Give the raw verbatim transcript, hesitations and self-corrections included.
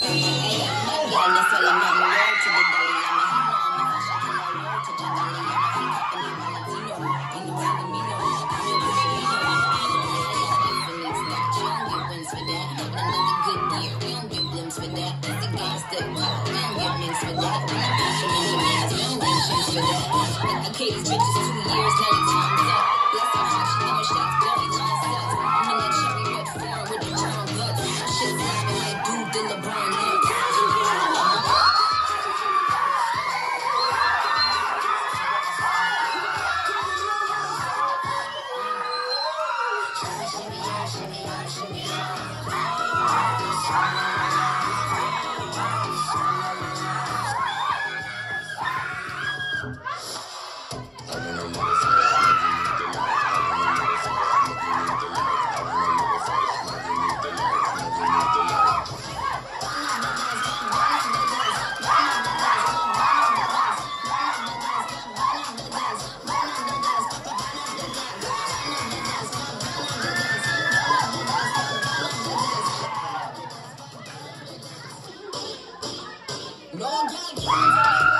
Okay, these bitches two years, now the time's up. Bless her heart, she throwing shots, but every line sucks. I'm in that cherry red foreign with the brown guts. Shit's living like dude, the LeBron nuts. No,